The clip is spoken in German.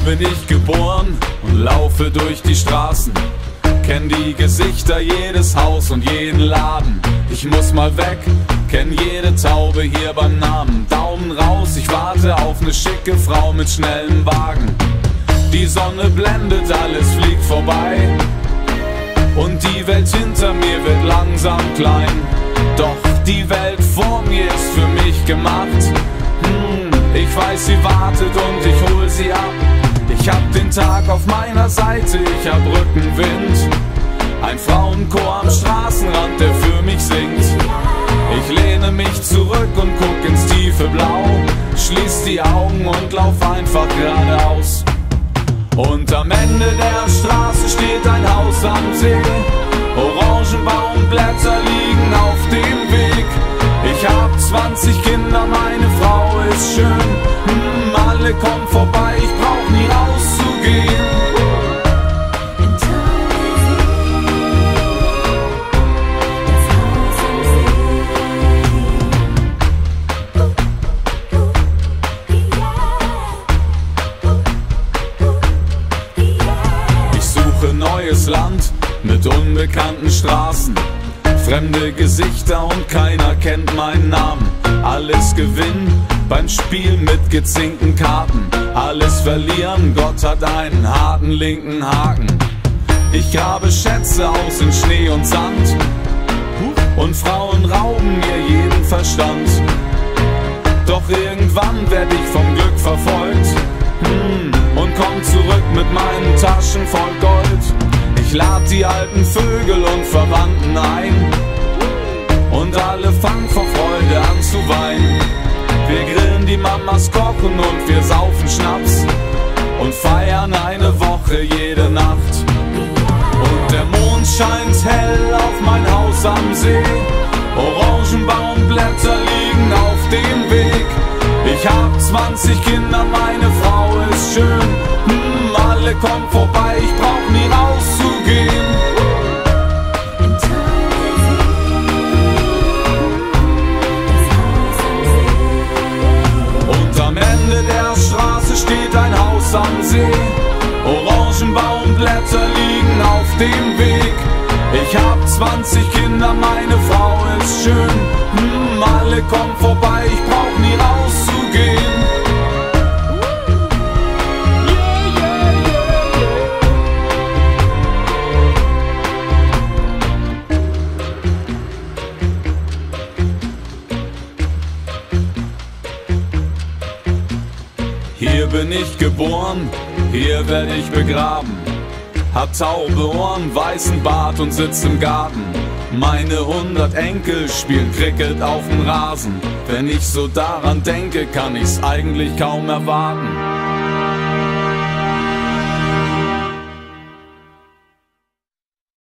bin ich geboren und laufe durch die Straßen. Kenn die Gesichter, jedes Haus und jeden Laden. Ich muss mal weg, kenn jede Taube hier beim Namen. Daumen raus, ich warte auf ne schicke Frau mit schnellem Wagen. Die Sonne blendet, alles fliegt vorbei und die Welt hinter mir wird langsam klein. Doch die Welt vor mir ist für mich gemacht. Ich weiß, sie wartet und ich hol sie ab. Ich hab den Tag auf meiner Seite, ich hab Rückenwind. Ein Frauenchor am Straßenrand, der für mich singt. Ich lehne mich zurück und guck ins tiefe Blau, schließ die Augen und lauf einfach geradeaus. Und am Ende der Straße steht ein Haus am See. Orangenbaumblätter liegen auf dem Weg. Ich hab 20 Kinder, meine Frau ist schön. Alle kommen vorbei, ich brauch nie auszugehen. Ich suche neues Land mit unbekannten Straßen, fremde Gesichter und keiner kennt meinen Namen. Alles gewinnen beim Spiel mit gezinkten Karten, alles verlieren, Gott hat einen harten linken Haken. Ich grabe Schätze aus in Schnee und Sand und Frauen rauben mir jeden Verstand. Doch irgendwann werd ich vom Glück verfolgt und komm zurück mit meinen Taschen voll Gold. Ich lad die alten Vögel und Verwandten ein und alle fangen vor Freude an zu weinen. Wir grillen, die Mamas kochen und wir saufen Schnaps und feiern eine Woche jede Nacht. Und der Mond scheint hell auf mein Haus am See. Orangenbaumblätter liegen auf dem Weg. Ich hab 20 Kinder, meine Frau ist schön. Alle kommen vorbei, ich brauch nie rauszugehen. Und am Ende der Straße steht ein Haus am See. Orangenbaumblätter liegen auf dem Weg. Ich hab 20 Kinder, meine Frau ist schön. Alle kommen vorbei, ich brauch nie rauszugehen. Hier bin ich geboren, hier werd ich begraben. Hab taube Ohren, weißen Bart und sitz im Garten. Meine 100 Enkel spielen Cricket auf dem Rasen. Wenn ich so daran denke, kann ich's eigentlich kaum erwarten.